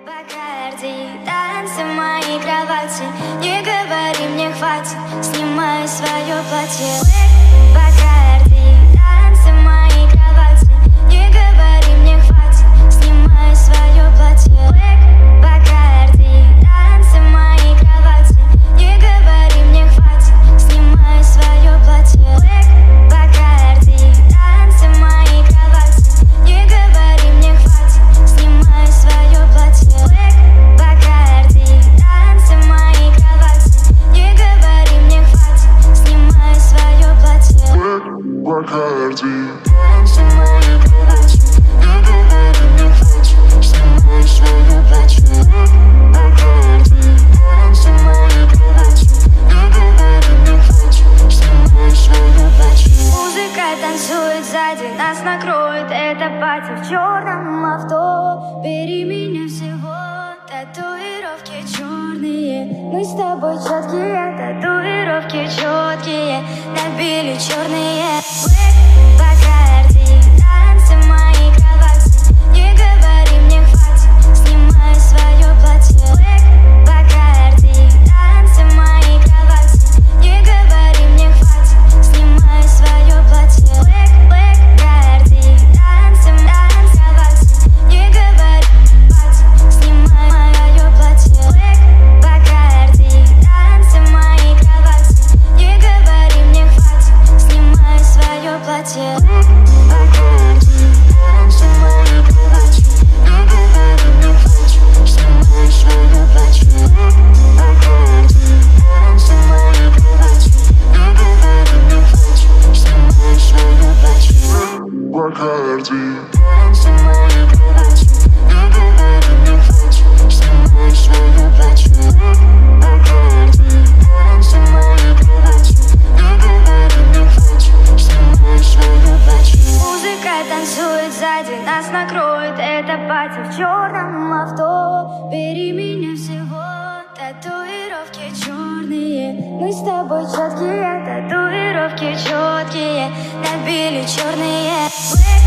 Бакарди, танцы в моей кровати. Не говори, мне хватит, снимай свое платье. Бакарди, танцы в моей кровати. Не говори, мне хватит, снимай свое платье. Бакарди, танцы в моей кровати. Не говори, мне хватит, снимай свое платье. Бакарди, танцы в моей кровати. Не говори, мне хватит, снимай свое платье. Бакарди, танцы в моей кровати. Не говори, мне хватит, снимай свое платье. Бакарди, танцы в моей кровати. Не говори, мне хватит, снимай свое платье. Бакарди, танцы в моей кровати. Не говори, мне хватит, снимай свое платье. Музыка танцует сзади, нас накроет это пати в черном авто. Бери меня всего, татуировки черные. Мы с тобой четкие, татуировки четкие. Набили черные. Бакарди, танцы в моей кровати. Не говори, мне хватит, снимай свое платье. Бакарди, танцы в моей кровати. Не говори, мне хватит, снимай свое платье. Бакарди, танцы в моей кровати. Не говори, хватит, снимай мое платье. Бакарди, танцы в моей кровати. Не говори, мне хватит, снимай свое платье. Бакарди, танцы в моей кровати. Не говори, мне хватит, снимай свое платье. Бакарди, танцы в моей кровати. Не говори, мне хватит, снимай свое платье. Бакарди, танцы в моей кровати. Не говори, мне хватит, снимай свое платье. Бакарди, танцы в моей кровати. Не говори, мне хватит, снимай свое платье. Музыка танцует сзади, нас накроет это пати в черном авто. Бери меня всего, татуировки черные. Мы с тобой четкие, татуировки четкие. Набили черные.